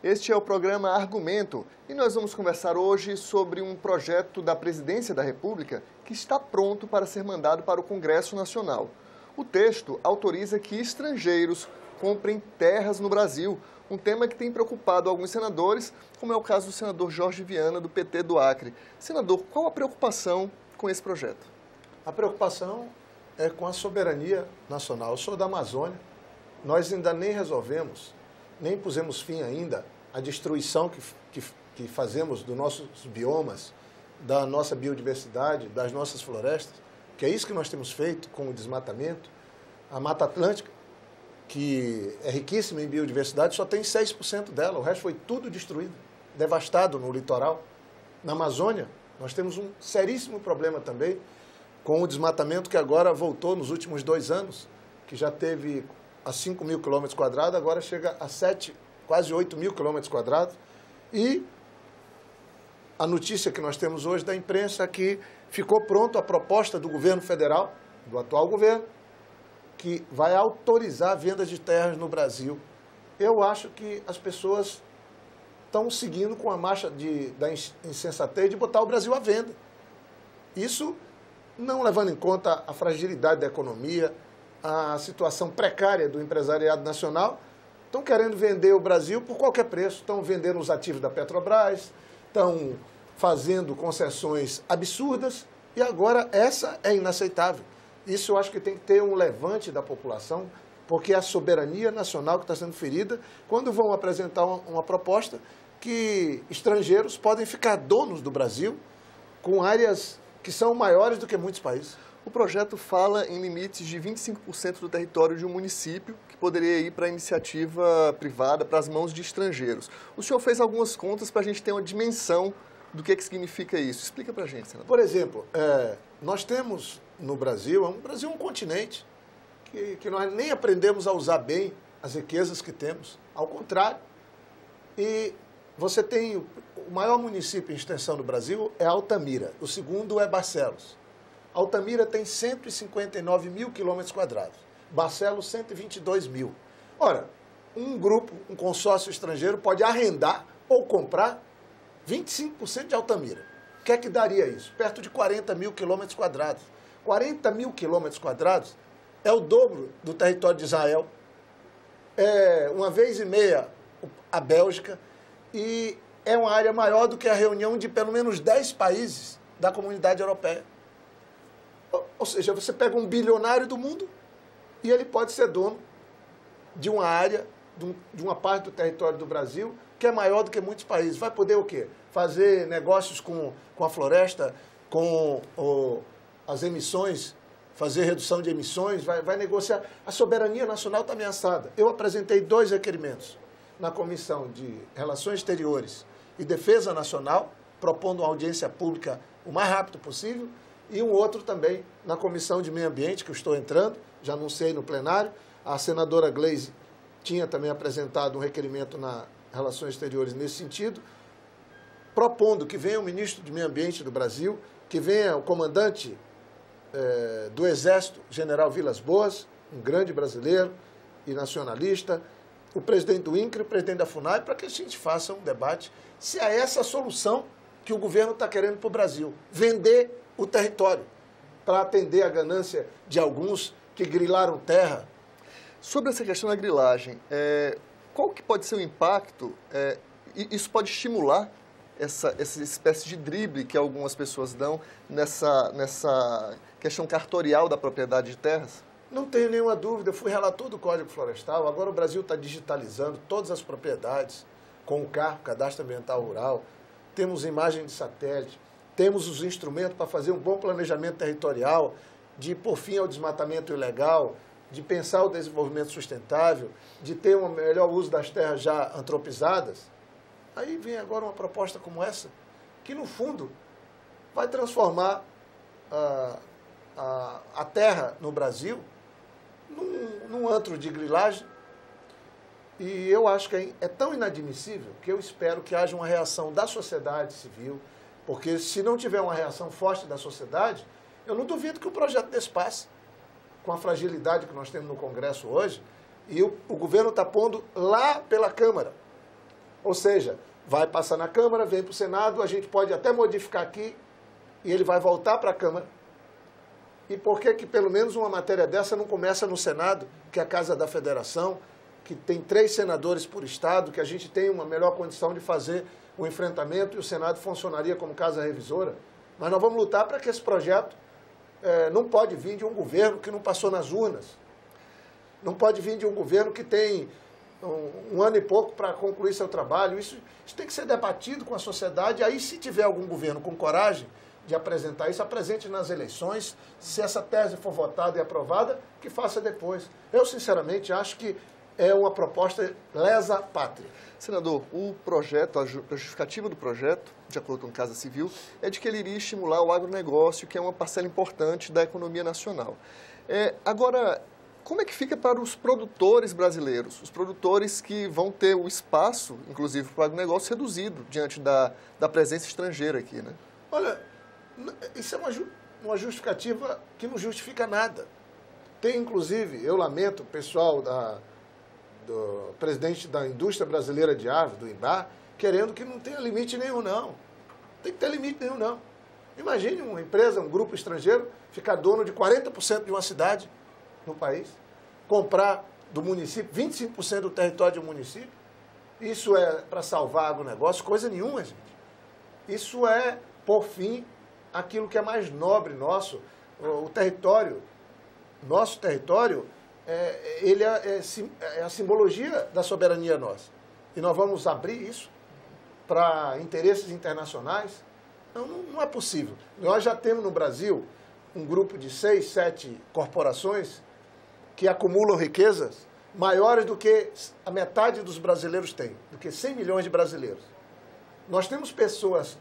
Este é o programa Argumento e nós vamos conversar hoje sobre um projeto da Presidência da República que está pronto para ser mandado para o Congresso Nacional. O texto autoriza que estrangeiros comprem terras no Brasil, um tema que tem preocupado alguns senadores, como é o caso do senador Jorge Viana, do PT do Acre. Senador, qual a preocupação com esse projeto? A preocupação é com a soberania nacional. Eu sou da Amazônia, nós ainda nem resolvemos, nem pusemos fim ainda à destruição que fazemos dos nossos biomas, da nossa biodiversidade, das nossas florestas, que é isso que nós temos feito com o desmatamento. A Mata Atlântica, que é riquíssima em biodiversidade, só tem 6% dela, o resto foi tudo destruído, devastado no litoral. Na Amazônia, nós temos um seríssimo problema também com o desmatamento que agora voltou nos últimos 2 anos, que já teve a 5 mil quilômetros quadrados, agora chega a 7, quase 8 mil quilômetros quadrados. E a notícia que nós temos hoje da imprensa é que ficou pronto a proposta do governo federal, do atual governo, que vai autorizar a venda de terras no Brasil. Eu acho que as pessoas estão seguindo com a marcha da insensatez de botar o Brasil à venda. Isso não levando em conta a fragilidade da economia, a situação precária do empresariado nacional. Estão querendo vender o Brasil por qualquer preço, estão vendendo os ativos da Petrobras, estão fazendo concessões absurdas e agora essa é inaceitável. Isso eu acho que tem que ter um levante da população, porque é a soberania nacional que está sendo ferida quando vão apresentar uma proposta que estrangeiros podem ficar donos do Brasil com áreas que são maiores do que muitos países. O projeto fala em limites de 25% do território de um município que poderia ir para a iniciativa privada, para as mãos de estrangeiros. O senhor fez algumas contas para a gente ter uma dimensão do que significa isso. Explica para a gente, senador. Por exemplo, nós temos no Brasil, o Brasil é um continente que nós nem aprendemos a usar bem as riquezas que temos, ao contrário. E você tem o maior município em extensão do Brasil é Altamira, o segundo é Barcelos. Altamira tem 159 mil quilômetros quadrados, Barcelos 122 mil. Ora, um grupo, um consórcio estrangeiro pode arrendar ou comprar 25% de Altamira. O que é que daria isso? Perto de 40 mil quilômetros quadrados. 40 mil quilômetros quadrados é o dobro do território de Israel, é uma vez e meia a Bélgica, e é uma área maior do que a reunião de pelo menos 10 países da comunidade europeia. Ou seja, você pega um bilionário do mundo e ele pode ser dono de uma área, de uma parte do território do Brasil que é maior do que muitos países. Vai poder o quê? Fazer negócios com a floresta, com as emissões, fazer redução de emissões, vai negociar. A soberania nacional está ameaçada. Eu apresentei 2 requerimentos na Comissão de Relações Exteriores e Defesa Nacional, propondo uma audiência pública o mais rápido possível, e um outro também na Comissão de Meio Ambiente, que eu estou entrando, já anunciei no plenário. A senadora Gleisi tinha também apresentado um requerimento na Relações Exteriores nesse sentido, propondo que venha o ministro do Meio Ambiente do Brasil, que venha o comandante do Exército, general Vilas Boas, um grande brasileiro e nacionalista, o presidente do INCRA e o presidente da FUNAI, para que a gente faça um debate se é essa a solução que o governo está querendo para o Brasil. Vender o território para atender a ganância de alguns que grilaram terra. Sobre essa questão da grilagem, qual que pode ser o impacto? Isso pode estimular essa espécie de drible que algumas pessoas dão nessa questão cartorial da propriedade de terras? Não tenho nenhuma dúvida, eu fui relator do Código Florestal, agora o Brasil está digitalizando todas as propriedades com o CARP, Cadastro Ambiental Rural, temos imagem de satélite, temos os instrumentos para fazer um bom planejamento territorial, de pôr fim ao desmatamento ilegal, de pensar o desenvolvimento sustentável, de ter um melhor uso das terras já antropizadas. Aí vem agora uma proposta como essa, que no fundo vai transformar a terra no Brasil num antro de grilagem. E eu acho que é tão inadmissível que eu espero que haja uma reação da sociedade civil, porque se não tiver uma reação forte da sociedade, eu não duvido que o projeto desse passe, com a fragilidade que nós temos no Congresso hoje, e o governo está pondo lá pela Câmara. Ou seja, vai passar na Câmara, vem para o Senado, a gente pode até modificar aqui e ele vai voltar para a Câmara. E por que pelo menos uma matéria dessa não começa no Senado, que é a Casa da Federação, que tem 3 senadores por estado, que a gente tem uma melhor condição de fazer o enfrentamento e o Senado funcionaria como casa revisora. Mas nós vamos lutar para que esse projeto não pode vir de um governo que não passou nas urnas. Não pode vir de um governo que tem um ano e pouco para concluir seu trabalho. Isso tem que ser debatido com a sociedade. Aí, se tiver algum governo com coragem de apresentar isso, apresente nas eleições. Se essa tese for votada e aprovada, que faça depois. Eu, sinceramente, acho que é uma proposta lesa pátria. Senador, o projeto, a justificativa do projeto, de acordo com a Casa Civil, é de que ele iria estimular o agronegócio, que é uma parcela importante da economia nacional. Agora, como é que fica para os produtores brasileiros? Os produtores que vão ter o espaço, inclusive para o agronegócio, reduzido diante da presença estrangeira aqui, né? Olha, isso é uma justificativa que não justifica nada. Tem, inclusive, eu lamento o pessoal do presidente da indústria brasileira de aves, do IBA, querendo que não tenha limite nenhum, não. Tem que ter limite nenhum, não. Imagine uma empresa, um grupo estrangeiro, ficar dono de 40% de uma cidade no país, comprar do município 25% do território de um município. Isso é para salvar agronegócio? Coisa nenhuma, gente. Isso é, por fim, aquilo que é mais nobre nosso. O território, nosso território, ele é a simbologia da soberania nossa. E nós vamos abrir isso para interesses internacionais? Não é possível. Nós já temos no Brasil um grupo de 6, 7 corporações que acumulam riquezas maiores do que a metade dos brasileiros tem, do que 100 milhões de brasileiros. Nós temos pessoas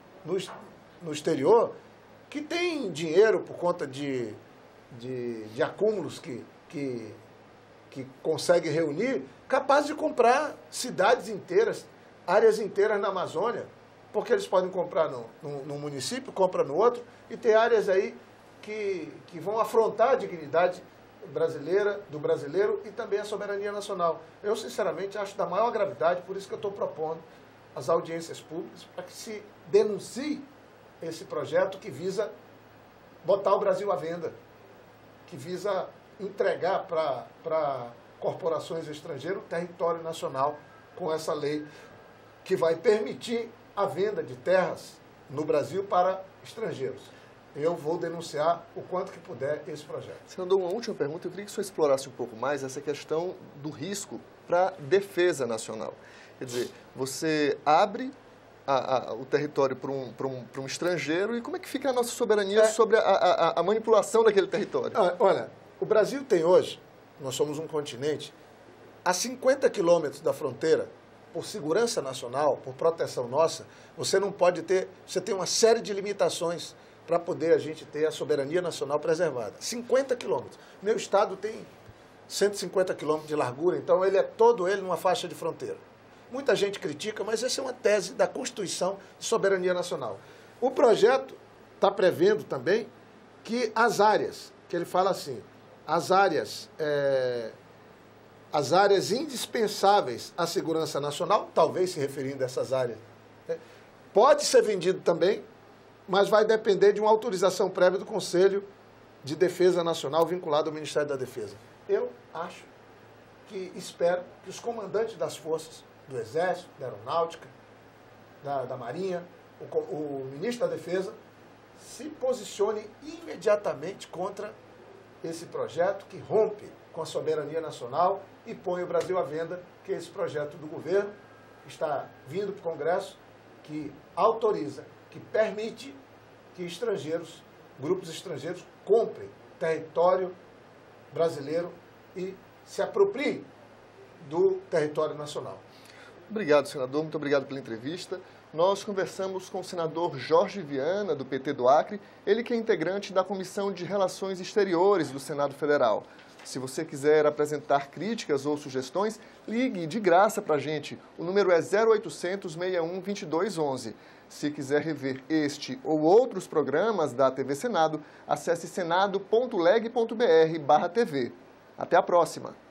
no exterior que têm dinheiro por conta de acúmulos que conseguem reunir, capazes de comprar cidades inteiras, áreas inteiras na Amazônia, porque eles podem comprar num município, compram no outro, e ter áreas aí que vão afrontar a dignidade brasileira, do brasileiro e também a soberania nacional. Eu, sinceramente, acho da maior gravidade, por isso que eu estou propondo as audiências públicas, para que se denuncie esse projeto que visa botar o Brasil à venda, que visa entregar para corporações estrangeiras o território nacional com essa lei que vai permitir a venda de terras no Brasil para estrangeiros. Eu vou denunciar o quanto que puder esse projeto. Senador, uma última pergunta. Eu queria que o senhor explorasse um pouco mais essa questão do risco para a defesa nacional. Quer dizer, você abre o território para um estrangeiro e como é que fica a nossa soberania sobre a manipulação daquele território? Olha, o Brasil tem hoje, nós somos um continente, a 50 quilômetros da fronteira, por segurança nacional, por proteção nossa, você não pode ter, você tem uma série de limitações para poder a gente ter a soberania nacional preservada. 50 quilômetros. Meu estado tem 150 quilômetros de largura, então ele é todo ele numa faixa de fronteira. Muita gente critica, mas essa é uma tese da Constituição de Soberania Nacional. O projeto está prevendo também que as áreas, que ele fala assim, as áreas indispensáveis à segurança nacional, talvez se referindo a essas áreas, pode ser vendido também, mas vai depender de uma autorização prévia do Conselho de Defesa Nacional vinculado ao Ministério da Defesa. Eu acho espero que os comandantes das forças, do Exército, da Aeronáutica, da Marinha, o Ministro da Defesa, se posicione imediatamente contra esse projeto que rompe com a soberania nacional e põe o Brasil à venda, que esse projeto do governo está vindo para o Congresso, que autoriza, que permite que estrangeiros, grupos estrangeiros, comprem território brasileiro e se apropriem do território nacional. Obrigado, senador. Muito obrigado pela entrevista. Nós conversamos com o senador Jorge Viana, do PT do Acre, ele que é integrante da Comissão de Relações Exteriores do Senado Federal. Se você quiser apresentar críticas ou sugestões, ligue de graça para a gente. O número é 0800 61 2211. Se quiser rever este ou outros programas da TV Senado, acesse senado.leg.br/TV. Até a próxima!